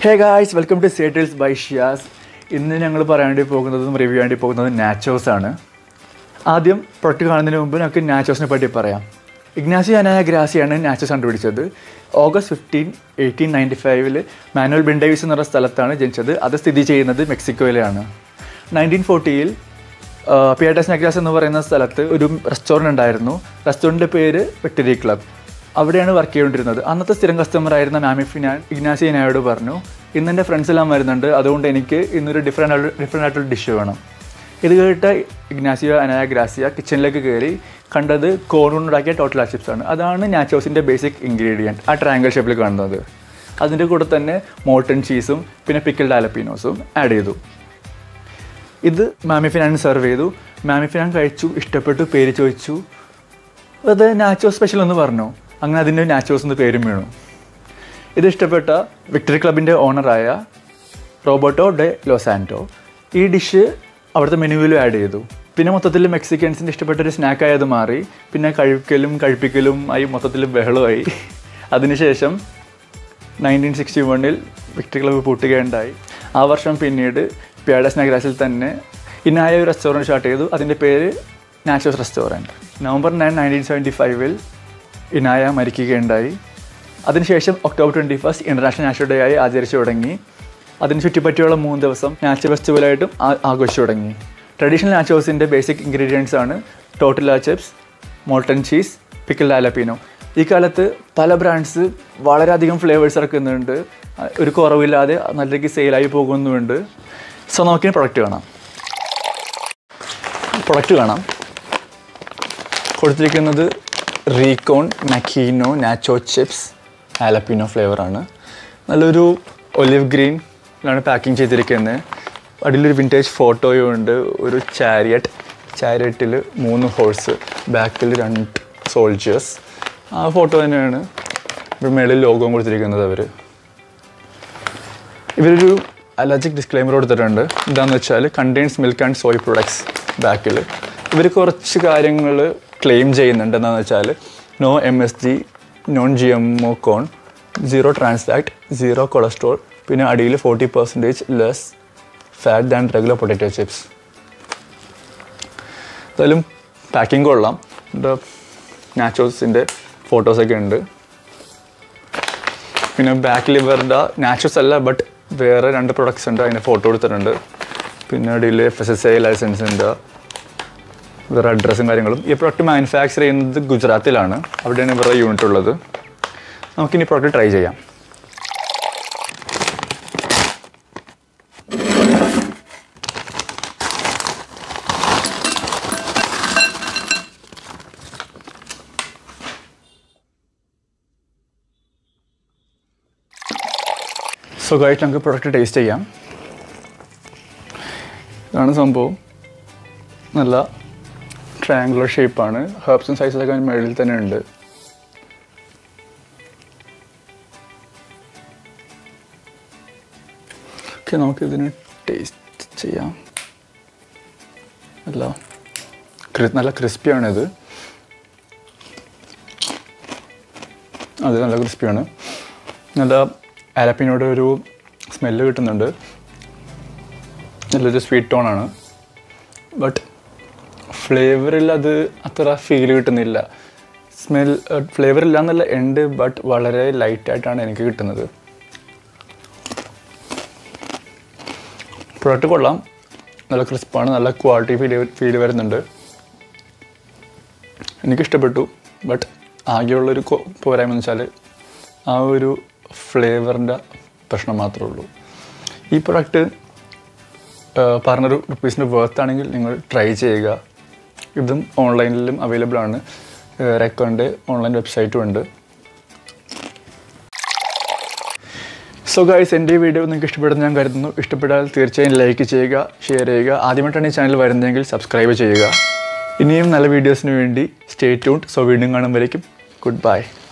Hey guys, welcome to SAIT by Shias. ഇന്ന് ഞങ്ങൾ പറയാണ്ടി പോകുന്നതും റിവ്യൂ ആണ്ടി പോകുന്നതും നാച്ചോസ് ആണ്. ആദ്യം പ്രൊഡക്റ്റ് കാണുന്നതിന് മുമ്പ് നമുക്ക് നാച്ചോസിനെ പറ്റി പറയാം. ഇഗ്നാസിയോ അനായ ഗ്രാസിയാണ് നാച്ചോസ് കണ്ടുപിടിച്ചത്. ഓഗസ്റ്റ് 15, 1895 മാനുവൽ ബെൻഡേവിസ് എന്ന സ്ഥലത്താണ് ജനിച്ചത്. അത് സ്ഥിതി ചെയ്യുന്നത് മെക്സിക്കോയിലാണ്. 1940 പിയാഡസ് നഗ്രാസ് എന്ന് പറയുന്ന സ്ഥലത്ത് ഒരു റെസ്റ്റോറൻറ്റ് ഉണ്ടായിരുന്നു. റെസ്റ്റോറൻറ്റിൻ്റെ പേര് വിക്ടറി ക്ലബ്. അവിടെയാണ് വർക്ക് ചെയ്തുകൊണ്ടിരുന്നത്. അന്നത്തെ സ്ഥിരം കസ്റ്റമറായിരുന്ന മാമിഫിനാൻ ഇഗ്നാസിയോ അനായോട് പറഞ്ഞു, ഇന്ന് എൻ്റെ ഫ്രണ്ട്സ് എല്ലാം വരുന്നുണ്ട്, അതുകൊണ്ട് എനിക്ക് ഇന്നൊരു ഡിഫറെൻ്റ് ആയിട്ടുള്ള ഡിഷ് വേണം. ഇത് കേട്ട ഇഗ്നാസിയോ അനായ ഗ്രാസിയ കിച്ചണിലേക്ക് കയറി കണ്ടത് കോണുണ്ടാക്കിയ ടോട്ടല ചിപ്സ് ആണ്. അതാണ് നാച്ചോസിൻ്റെ ബേസിക് ഇൻഗ്രീഡിയൻറ്റ്, ആ ട്രയാങ്കിൾ ഷേപ്പിൽ കാണുന്നത്. അതിൻ്റെ കൂടെ തന്നെ മോൾട്ടൺ ചീസും പിന്നെ പിക്കിൾഡ് ജാലപ്പീനോസും ആഡ് ചെയ്തു. ഇത് മാമിഫിനാൻ സെർവ് ചെയ്തു. മാമിഫിനാൻ കഴിച്ചു, ഇഷ്ടപ്പെട്ടു, പേര് ചോദിച്ചു. അത് നാച്ചോസ് സ്പെഷ്യൽ എന്ന് പറഞ്ഞു. അങ്ങനെ അതിൻ്റെ നാച്ചോസ് എന്ന് പേരും വീണു. ഇത് ഇഷ്ടപ്പെട്ട വിക്ടറി ക്ലബിൻ്റെ ഓണറായ റോബർട്ടോ ഡെ ലോസാൻറ്റോ ഈ ഡിഷ് അവിടുത്തെ മെനുവിലും ആഡ് ചെയ്തു. പിന്നെ മൊത്തത്തിൽ മെക്സിക്കൻസിൻ്റെ ഇഷ്ടപ്പെട്ടൊരു സ്നാക്കായി അത് മാറി. പിന്നെ കഴിപ്പിക്കലും ആയി മൊത്തത്തിൽ ബഹളമായി. അതിനുശേഷം 1961 വിക്ടറി ക്ലബ്ബ് പൂട്ടുകയുണ്ടായി. ആ വർഷം പിന്നീട് പിയാഡസ് നഗ്രാസിൽ തന്നെ ഇനായ ഒരു റെസ്റ്റോറൻറ്റ് സ്റ്റാർട്ട് ചെയ്തു. അതിൻ്റെ പേര് നാച്ചോസ് റെസ്റ്റോറൻറ്റ്. November 9, 1975 ഇനായ മരിക്കുകയുണ്ടായി. അതിനുശേഷം October 21 ഇൻ്റർനാഷണൽ നാച്ചോ ഡേ ആയി ആചരിച്ചു തുടങ്ങി. അതിന് ചുറ്റിപ്പറ്റിയുള്ള 3 ദിവസം നാച്ചോ ഫെസ്റ്റിവലായിട്ടും ആഘോഷിച്ചു തുടങ്ങി. ട്രഡീഷണൽ നാച്ചോസിൻ്റെ ബേസിക് ഇൻഗ്രീഡിയൻസ് ആണ് tortilla chips, molten cheese, pickled jalapeno. ഈ കാലത്ത് പല ബ്രാൻഡ്സ് വളരെയധികം ഫ്ലേവേഴ്സ് ഇറക്കുന്നുണ്ട്. ഒരു കുറവില്ലാതെ നല്ല രീതിക്ക് സെയിലായി പോകുന്നുമുണ്ട്. സോ നമുക്കിനി പ്രൊഡക്റ്റ് കാണാം. കൊടുത്തിരിക്കുന്നത് റീകോൺ മക്കീനോ നാച്ചോ ചിപ്സ് ഹാലപ്പീനോ ഫ്ലേവറാണ്. നല്ലൊരു ഒലിവ് ഗ്രീനിലാണ് പാക്കിങ് ചെയ്തിരിക്കുന്നത്. അടിയിലൊരു വിൻറ്റേജ് ഫോട്ടോയും ഉണ്ട്. ഒരു ചാരിയറ്റിൽ 3 ഹോഴ്സ്, ബാക്കിൽ 2 സോൾജേഴ്സ്. ആ ഫോട്ടോ തന്നെയാണ് മേളിൽ ലോഗോയും കൊടുത്തിരിക്കുന്നത്. ഇവരൊരു അലർജിക് ഡിസ്ക്ലെയിമർ കൊടുത്തിട്ടുണ്ട്. എന്താണെന്ന് വെച്ചാൽ contains milk and soy products. ബാക്കിൽ ഇവർ കുറച്ച് കാര്യങ്ങൾ ക്ലെയിം ചെയ്യുന്നുണ്ട്. എന്താണെന്ന് വെച്ചാൽ no MSG, non GMO corn, 0 trans fat, 0 cholesterol, പിന്നെ അടിയിൽ 40% less fat than regular potato chips. എന്തായാലും പാക്കിംഗ് കൊള്ളാം. നാച്ചോസിൻ്റെ ഫോട്ടോസൊക്കെ ഉണ്ട്. പിന്നെ ബാക്കിൽ ഇവരുടെ നാച്ചോസ് അല്ല ബട്ട് വേറെ 2 പ്രൊഡക്ട്സ് ഉണ്ട്, അതിൻ്റെ ഫോട്ടോ എടുത്തിട്ടുണ്ട്. പിന്നെ അടിയിൽ FSSAI ലൈസൻസ് ഉണ്ട്, വേറെ അഡ്രസ്സും കാര്യങ്ങളും. ഈ പ്രൊഡക്റ്റ് മാനുഫാക്ചർ ചെയ്യുന്നത് ഗുജറാത്തിലാണ്. അവിടെയാണ് ഇവരുടെ യൂണിറ്റ് ഉള്ളത്. നമുക്കിനി പ്രൊഡക്റ്റ് ട്രൈ ചെയ്യാം. സോ ഗൈസ്, നമുക്ക് പ്രൊഡക്റ്റ് ടേസ്റ്റ് ചെയ്യാം. ഇതാണ് സംഭവം. നല്ല ട്രയാങ്കുലർ ഷേപ്പാണ്. ഹെർബ്സും സൈസൊക്കെ മേളിൽ തന്നെ ഉണ്ട്. ഓക്കെ, നമുക്കിതിന് ടേസ്റ്റ് ചെയ്യാം. നല്ല ക്രിസ്പിയാണിത്. അത് നല്ല ക്രിസ്പിയാണ്. നല്ല ഹാലപ്പീനോയുടെ ഒരു സ്മെല്ല് കിട്ടുന്നുണ്ട്. നല്ലൊരു സ്വീറ്റ് ടോണാണ്. ബട്ട് ഫ്ലേവറിൽ അത് അത്ര ഫീൽ കിട്ടുന്നില്ല. ഫ്ലേവറില്ല എന്നല്ല ഉണ്ട്, ബട്ട് വളരെ ലൈറ്റായിട്ടാണ് എനിക്ക് കിട്ടുന്നത്. പ്രൊഡക്റ്റ് കൊള്ളാം, നല്ല ക്രിസ്പാണ്, നല്ല ക്വാളിറ്റി ഫീൽ വരുന്നുണ്ട്. എനിക്കിഷ്ടപ്പെട്ടു. ബട്ട് ആകെയുള്ളൊരു പോരായ്മ എന്ന് വെച്ചാൽ ആ ഒരു ഫ്ലേവറിൻ്റെ പ്രശ്നം മാത്രമേ ഉള്ളൂ. ഈ പ്രൊഡക്റ്റ് പറഞ്ഞൊരു റുപ്പീസിൻ്റെ വർത്താണെങ്കിൽ നിങ്ങൾ ട്രൈ ചെയ്യുക. ഇതും ഓൺലൈനിലും അവൈലബിൾ ആണ്. റെക്കോൻ്റെ ഓൺലൈൻ വെബ്സൈറ്റും ഉണ്ട്. സോ ഗൈസ്, എൻ്റെ ഈ വീഡിയോ നിങ്ങൾക്ക് ഇഷ്ടപ്പെടുന്ന ഞാൻ കരുതുന്നു. ഇഷ്ടപ്പെട്ടാൽ തീർച്ചയായും ലൈക്ക് ചെയ്യുക, ഷെയർ ചെയ്യുക. ആദ്യമായിട്ടാണ് ഈ ചാനൽ വരുന്നതെങ്കിൽ സബ്സ്ക്രൈബ് ചെയ്യുക. ഇനിയും നല്ല വീഡിയോസിന് വേണ്ടി സ്റ്റേ ട്യൂൺഡ്. സോ വീണ്ടും കാണുമ്പോഴേക്കും ഗുഡ് ബൈ.